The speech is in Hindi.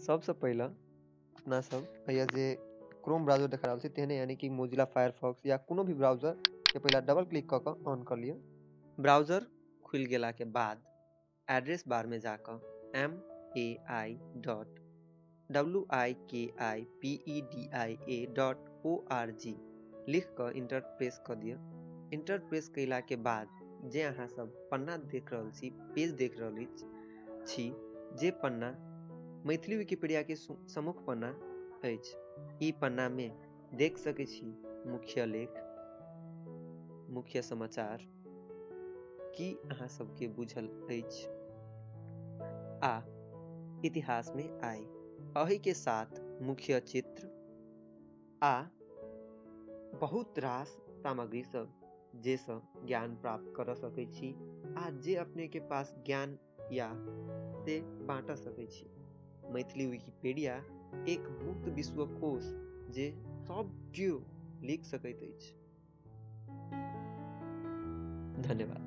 सबसे पहला अपना सब या जे क्रोम ब्राउजर देख रहा तेहने यानी कि मोजिला फायरफॉक्स या कोनो भी ब्राउजर के पहला डबल क्लिक कर ऑन कर लिया। ब्राउजर खुल गेला के बाद एड्रेस बार में जाकर mai.wikipedi.org लिख कर इंटर प्रेस कर दिया। इंटर प्रेस कैला के बाद जे अहाँ सब पन्ना देख रहल छी, पेज देख रहल छी, जे पन्ना मैथिली विकिपीडिया के सम्मुख पन्ना अछि। ई पन्ना में देख सकै छी मुख्य लेख, मुख्य समाचार की अहाँ सबके बुझल अछि आ इतिहास में आए, अही के साथ मुख्य चित्र आ बहुत रास सामग्री सब जे सब ज्ञान प्राप्त कर सकै छी आ जे अपने के पास ज्ञान या से बाँट सकै छी। मैथिली विकिपीडिया एक मुक्त विश्वकोश जे सब केओ लिख सकैत अछि। धन्यवाद।